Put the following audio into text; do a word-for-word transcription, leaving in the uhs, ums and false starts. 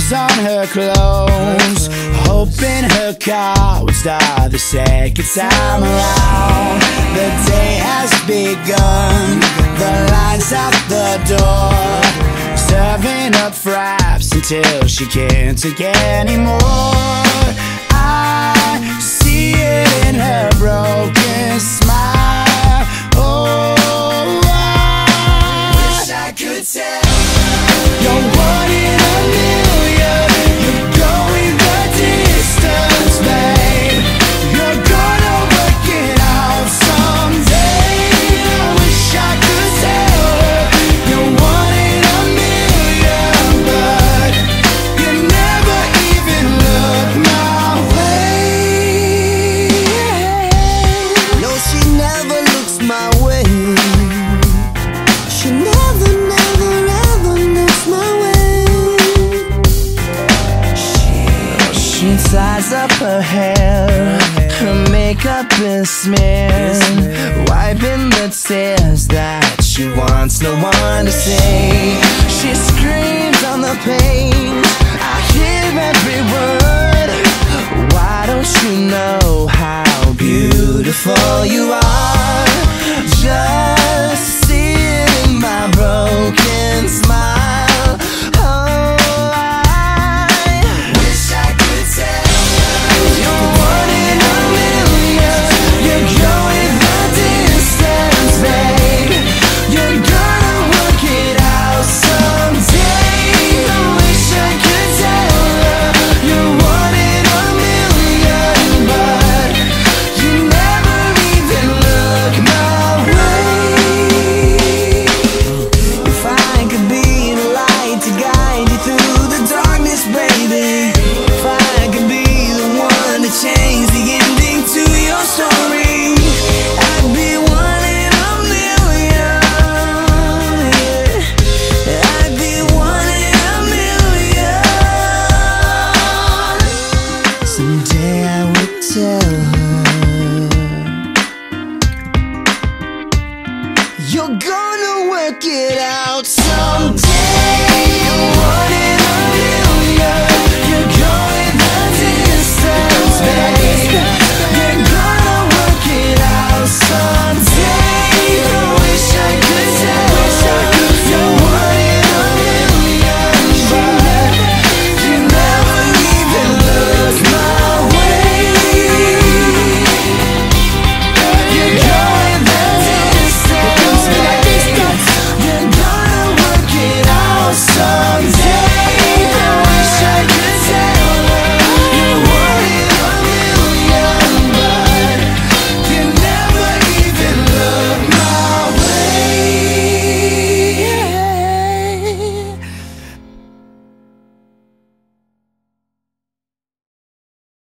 clothes on her clothes, hoping her car would start the second time around. The day has begun, the line's out the door, serving up fraps until she can't take anymore. I see it in her broken smile. Oh, I wish I could tell you're one in a million. You're going the distance, babe. You're gonna work it out someday. I wish I could tell her you're one in a million, but you never even look my way. No, she never looks my way. She never, never, ever looks my way. She, she ties up her hair, her makeup is smeared, wiping the tears that she wants no one to see. She screams on the page, I hear every word. Why don't you know how beautiful you are?